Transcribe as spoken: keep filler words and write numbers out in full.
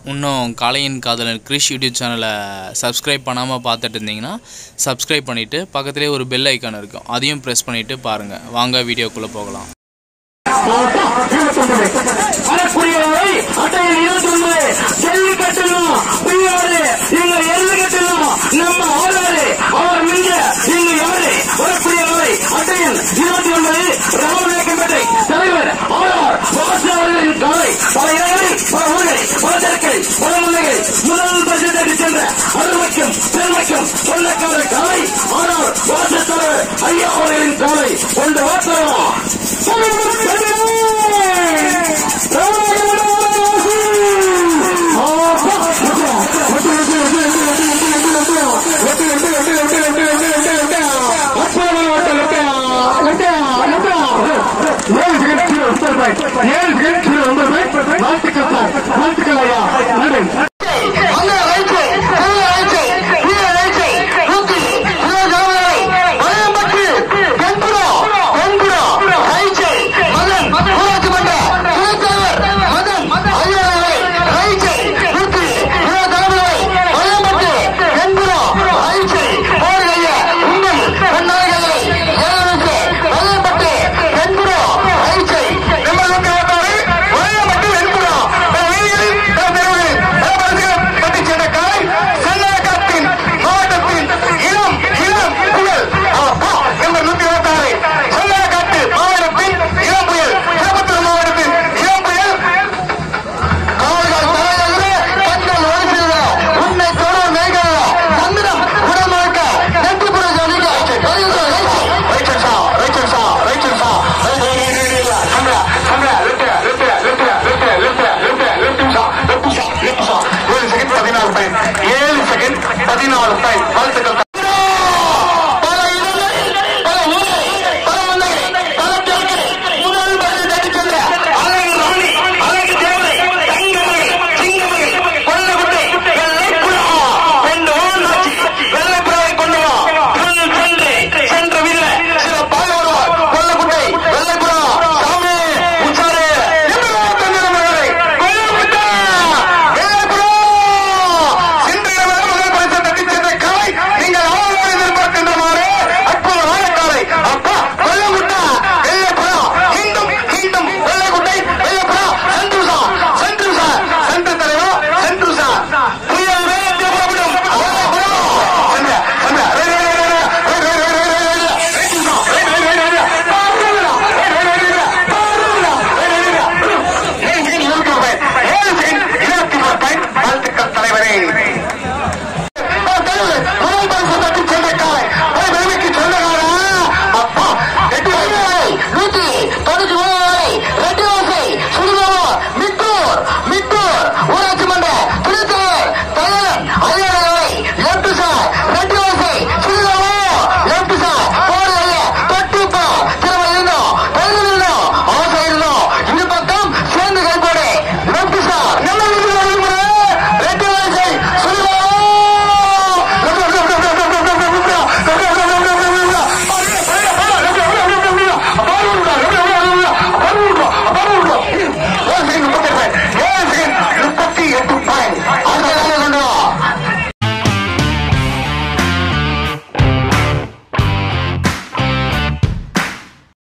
இன்னும் காளையின் காதலன் கிரிஷ் யூடியூப் சேனலை சப்ஸ்கிரைப் பண்ணாமல் பார்த்துட்டு இருந்தீங்கன்னா சப்ஸ்கிரைப் பண்ணிவிட்டு பக்கத்துலேயே ஒரு பெல் ஐக்கான் இருக்கும், அதையும் ப்ரெஸ் பண்ணிவிட்டு பாருங்கள். வாங்க வீடியோக்குள்ளே போகலாம். முதல் பட்ஜெட்டை சென்ற அருமைக்கும் பெருமைக்கும் சொந்தக்கார காலை ஆனால் வாசத்தலைவர் ஐயா அவர்களின் காலை கொண்டு வாசலா வாழ்த்துக்கள் வாழ்த்துக்கள் ஐயா.